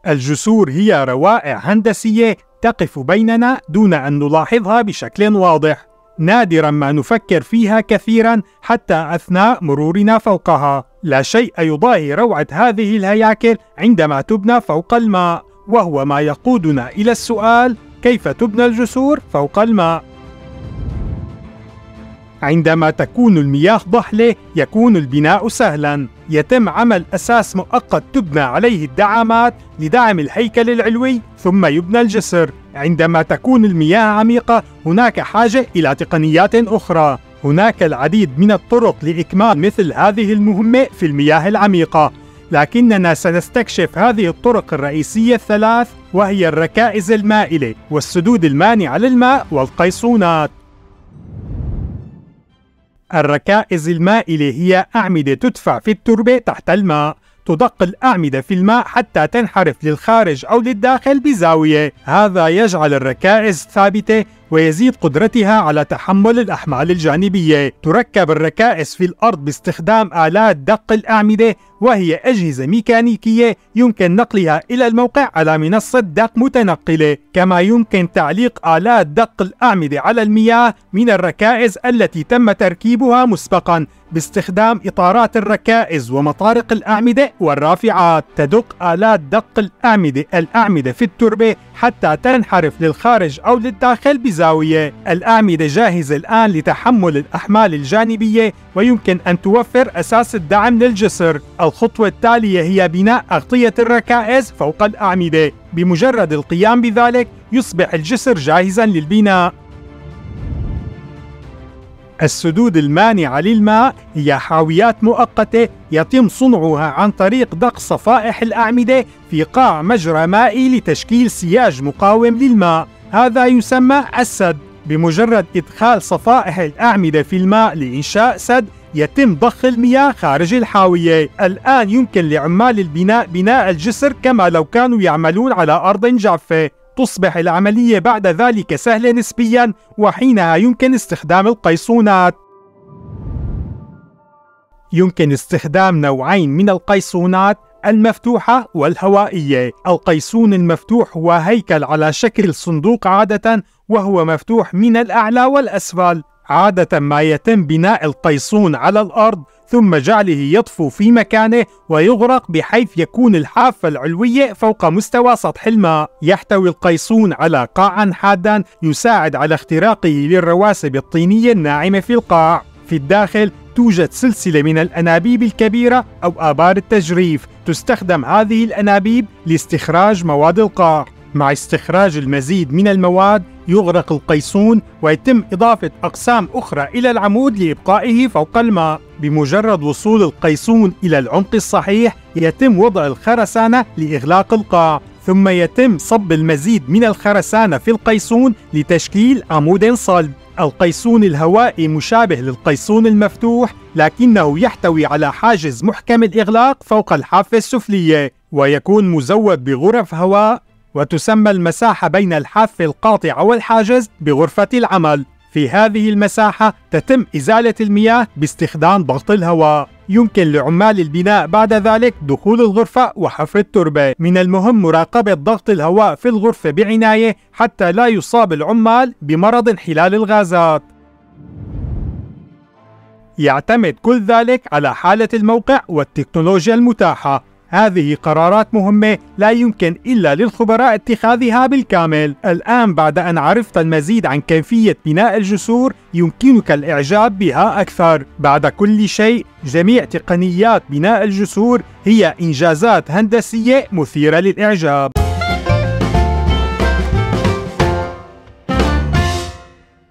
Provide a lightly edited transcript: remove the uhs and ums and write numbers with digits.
الجسور هي روائع هندسية تقف بيننا دون أن نلاحظها بشكل واضح. نادرا ما نفكر فيها كثيرا حتى أثناء مرورنا فوقها. لا شيء يضاهي روعة هذه الهياكل عندما تبنى فوق الماء، وهو ما يقودنا إلى السؤال: كيف تبنى الجسور فوق الماء؟ عندما تكون المياه ضحلة يكون البناء سهلا. يتم عمل أساس مؤقت تبنى عليه الدعامات لدعم الهيكل العلوي، ثم يبنى الجسر. عندما تكون المياه عميقة هناك حاجة إلى تقنيات أخرى. هناك العديد من الطرق لإكمال مثل هذه المهمة في المياه العميقة، لكننا سنستكشف هذه الطرق الرئيسية الثلاث، وهي الركائز المائلة والسدود المانعة للماء والقيصونات. الركائز المائلة هي أعمدة تدفع في التربة تحت الماء. تدق الأعمدة في الماء حتى تنحرف للخارج أو للداخل بزاوية. هذا يجعل الركائز ثابتة ويزيد قدرتها على تحمل الأحمال الجانبية. تركب الركائز في الأرض باستخدام آلات دق الأعمدة، وهي أجهزة ميكانيكية يمكن نقلها إلى الموقع على منصة دق متنقلة. كما يمكن تعليق آلات دق الأعمدة على المياه من الركائز التي تم تركيبها مسبقا باستخدام إطارات الركائز ومطارق الأعمدة والرافعات. تدق آلات دق الأعمدة في التربة حتى تنحرف للخارج أو للداخل بزاوية. الأعمدة جاهزة الآن لتحمل الأحمال الجانبية، ويمكن أن توفر أساس الدعم للجسر. الخطوة التالية هي بناء أغطية الركائز فوق الأعمدة. بمجرد القيام بذلك يصبح الجسر جاهزا للبناء. السدود المانعة للماء هي حاويات مؤقتة يتم صنعها عن طريق دق صفائح الأعمدة في قاع مجرى مائي لتشكيل سياج مقاوم للماء. هذا يسمى السد. بمجرد إدخال صفائح الأعمدة في الماء لإنشاء سد يتم ضخ المياه خارج الحاوية. الآن يمكن لعمال البناء بناء الجسر كما لو كانوا يعملون على أرض جافة. تصبح العملية بعد ذلك سهلة نسبيا، وحينها يمكن استخدام القيصونات. يمكن استخدام نوعين من القيصونات: المفتوحة والهوائية. القيصون المفتوح هو هيكل على شكل صندوق عادة، وهو مفتوح من الأعلى والأسفل. عادة ما يتم بناء القيصون على الأرض ثم جعله يطفو في مكانه ويغرق، بحيث يكون الحافة العلوية فوق مستوى سطح الماء. يحتوي القيصون على قاعا حادا يساعد على اختراقه للرواسب الطينية الناعمة في القاع. في الداخل توجد سلسلة من الأنابيب الكبيرة أو آبار التجريف. تستخدم هذه الأنابيب لاستخراج مواد القاع. مع استخراج المزيد من المواد يغرق القيصون ويتم إضافة أقسام أخرى إلى العمود لإبقائه فوق الماء. بمجرد وصول القيصون إلى العمق الصحيح يتم وضع الخرسانة لإغلاق القاع، ثم يتم صب المزيد من الخرسانة في القيصون لتشكيل عمود صلب. القيصون الهوائي مشابه للقيصون المفتوح، لكنه يحتوي على حاجز محكم الإغلاق فوق الحافة السفلية، ويكون مزود بغرف هواء، وتسمى المساحة بين الحافة القاطعة والحاجز بغرفة العمل. في هذه المساحة تتم إزالة المياه باستخدام ضغط الهواء. يمكن لعمال البناء بعد ذلك دخول الغرفة وحفر التربة. من المهم مراقبة ضغط الهواء في الغرفة بعناية حتى لا يصاب العمال بمرض انحلال الغازات. يعتمد كل ذلك على حالة الموقع والتكنولوجيا المتاحة. هذه قرارات مهمة لا يمكن إلا للخبراء اتخاذها بالكامل. الآن بعد أن عرفت المزيد عن كيفية بناء الجسور يمكنك الإعجاب بها أكثر. بعد كل شيء جميع تقنيات بناء الجسور هي إنجازات هندسية مثيرة للإعجاب.